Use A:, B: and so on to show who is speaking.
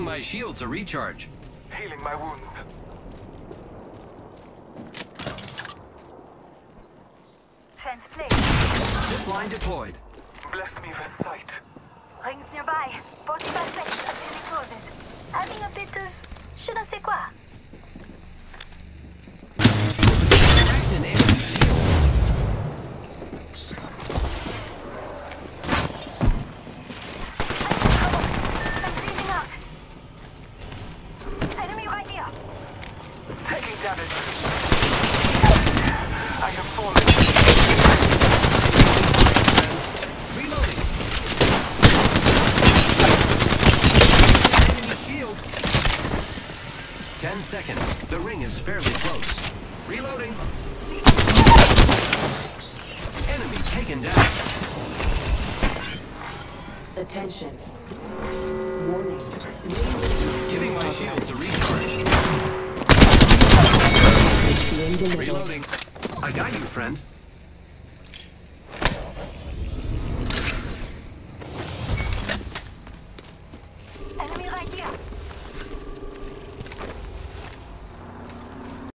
A: my shields a recharge.
B: Healing my wounds.
C: Fence placed.
A: Zip line deployed.
B: Bless me with sight.
C: Rings nearby. 45 seconds until it closes. Having a bit of je ne sais quoi.
A: Cracked an enemy shield.
C: I'm bleeding out. Enemy right here.
B: Taking damage. I have fallen.
A: Reloading. Enemy shield. 10 seconds. The ring is fairly close. Reloading. Enemy taken down.
D: Attention. Warning.
A: Giving my shields a recharge.
D: Being delivered.
A: Reloading. I got you, friend.